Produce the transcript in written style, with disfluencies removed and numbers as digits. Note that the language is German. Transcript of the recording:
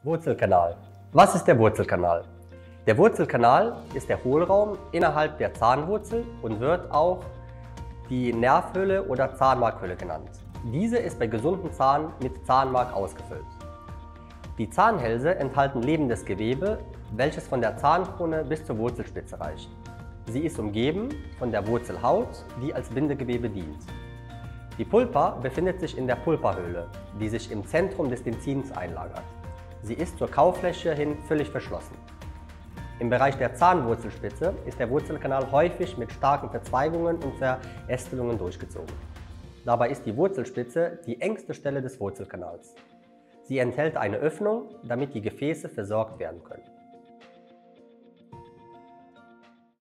Wurzelkanal. Was ist der Wurzelkanal? Der Wurzelkanal ist der Hohlraum innerhalb der Zahnwurzel und wird auch die Nervhöhle oder Zahnmarkhöhle genannt. Diese ist bei gesunden Zahn mit Zahnmark ausgefüllt. Die Zahnhälse enthalten lebendes Gewebe, welches von der Zahnkrone bis zur Wurzelspitze reicht. Sie ist umgeben von der Wurzelhaut, die als Bindegewebe dient. Die Pulpa befindet sich in der Pulpahöhle, die sich im Zentrum des Dentins einlagert. Sie ist zur Kaufläche hin völlig verschlossen. Im Bereich der Zahnwurzelspitze ist der Wurzelkanal häufig mit starken Verzweigungen und Verästelungen durchgezogen. Dabei ist die Wurzelspitze die engste Stelle des Wurzelkanals. Sie enthält eine Öffnung, damit die Gefäße versorgt werden können.